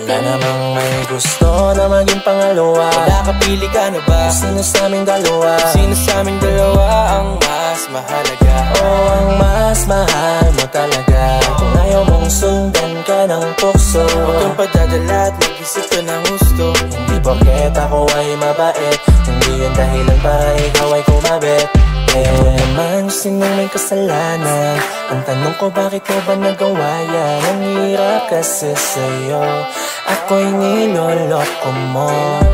Wala namang may gusto na maging pangalawa. Wala kapili ka na ba? Sino sa aming dalawa? Sino sa aming dalawa ang mas mahalaga? Oh, ang mas mahal mo talaga. Kung ayaw mong sundan ka ng tukso, huwag kang padadala at mag-isip ka ng gusto. Hindi porket ako ay mabait, hindi yun dahilan para ikaw ay kumabit. Ito naman sinong may kasalanan. Ang tanong ko, bakit mo ba nagawa yan? Ang hirap kasi sa'yo, ako'y niloloko mo.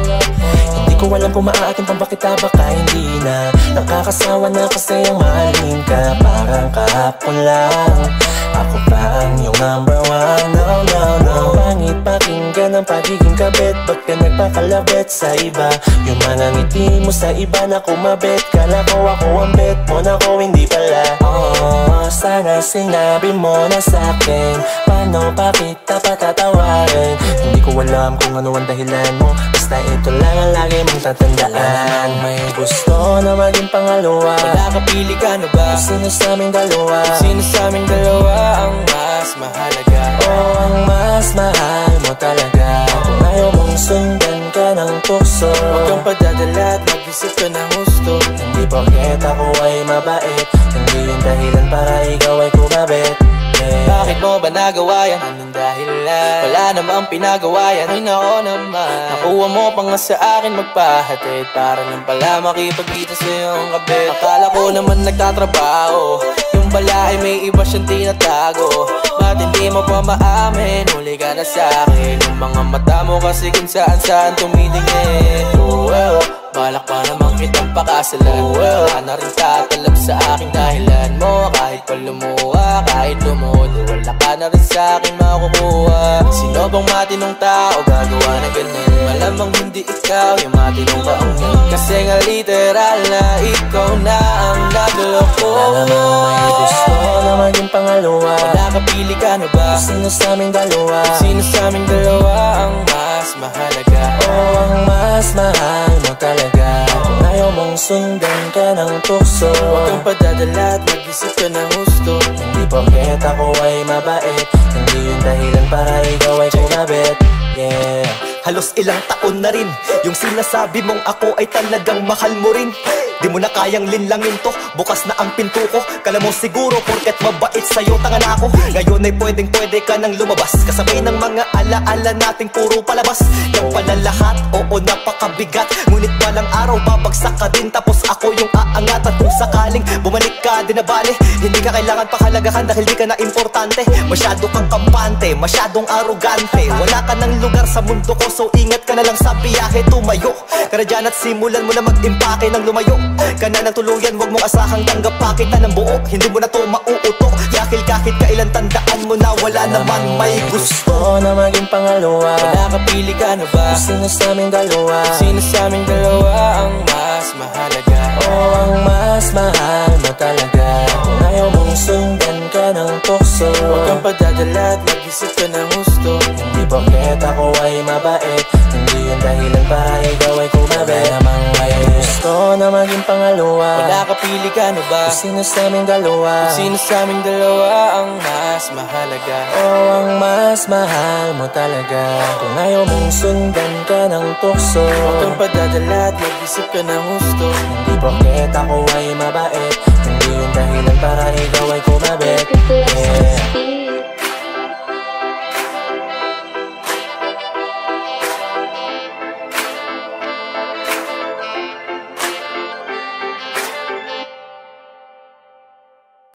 Hindi ko alam kung maaating pang bakit baka hindi na. Nakakasawa na kasi ang mahalin ka. Parang kahapon lang ako pa ang iyong number one. No, no, no. Pangit pakinggan ang pagiging kabit. Ba't ka nagpakalabit sa iba? Yung mga ngiti mo sa iba na kumabit. Kala ko ako ang bet mo, na ko hindi pala. Oh, sana sinabi mo na sa'kin. Paano pa kita patatawarin? Hindi ko alam kung ano ang dahilan mo, basta ito lang ang lagi mong tatandaan. May gusto na maging pangalawa. Wala kapili ka na ba? Sino sa aming dalawa? Sino sa aming dalawa ang mas mahalaga? Oh, ang mas mahal mo talaga. Kung ayaw mong sundan ka ng tukso, huwag kang padadala at mag-isip ka ng gusto. Hindi porket ako ay mabait, hindi yung dahilan para ikaw ay kumabit. Bakit mo ba nagawa yan? Anong dahilan? Wala namang pinagawa yan. Ay nako naman, nakuha mo pa nga sa akin magpahatid, para lang pala makipagkita sa iyong kabit. Akala ko naman nagtatrabaho, yung bala ay may iba siyang tinatago. Ba't hindi mo pa maamin? Huli ka na sa'kin. Yung mga mata mo kasi kung saan tumitingin. Oh, well, balak pa namang kitang pakasalan. Wala na rin tatalab sa aking dahilan mo. Kahit pa lumuha, kahit lumuhod, wala ka na rin sa akin makukuha. Sino bang matinong tao gagawa na ganun? Malamang hindi ikaw yung matinong taong yun. Kasi nga literal na ikaw na ang nagloko. Wala namang may gusto na maging pangalawa. Wala kapili ka na ba? Sino sa aming dalawa? Sino sa aming dalawa ang mas mahalaga? Oh, ang mas mahal mo talaga. Kung ayaw mong sundan ka ng tukso, huwag kang padadala at mag-isip ka ng gusto. Hindi porket ako ay mabait, hindi yung dahilan para ikaw ay kumabit. Yeah. Halos ilang taon na rin yung sinasabi mong ako ay talagang mahal mo rin. Di mo na kayang linlangin to, bukas na ang pinto ko. Kala mo siguro porket mabait sa'yo tanga na ako. Ngayon ay pwede ka nang lumabas, kasabay ng mga alaala nating puro palabas. Yan pala lahat, oo napakabigat. Ngunit balang araw babagsak ka din, tapos ako yung aangat. At kung sakaling bumalik ka din na bale, hindi ka kailangan pakalagahan dahil di ka na importante. Masyado kang kampante, masyadong arugante. Wala ka ng lugar sa mundo ko, so ingat ka na lang sa biyahe. Tumayo ka na dyan at simulan mo na mag-impake ng lumayo ka na ng tuluyan, wag mong asahang tanggap pa kita ng buo. Hindi mo na to mauuto, dahil kahit kailan tandaan mo na wala naman may gusto na maging pangalawa. Wala kapili ka na ba? Sino sa aming dalawa? Sino sa aming dalawa ang mas mahalaga? Oh, ang mas mahal mo talaga. Kung ayaw mong sundan ka ng tukso, huwag kang padadala at mag-isip ka ng gusto. Hindi porket ako ay mabait, hindi yung dahilan para ikaw ay kumabit. Wala namang may gusto na maging pangalawa. Wala kapili ka na ba? Sino sa aming dalawa? Sino sa aming dalawa ang mas mahalaga? Oh, ang mas mahal mo talaga. Kung ayaw mong sundan ka ng tukso, huwag kang padadala at mag-isip ka ng gusto. Hindi porket ako ay mabait, hindi yung dahilan para ikaw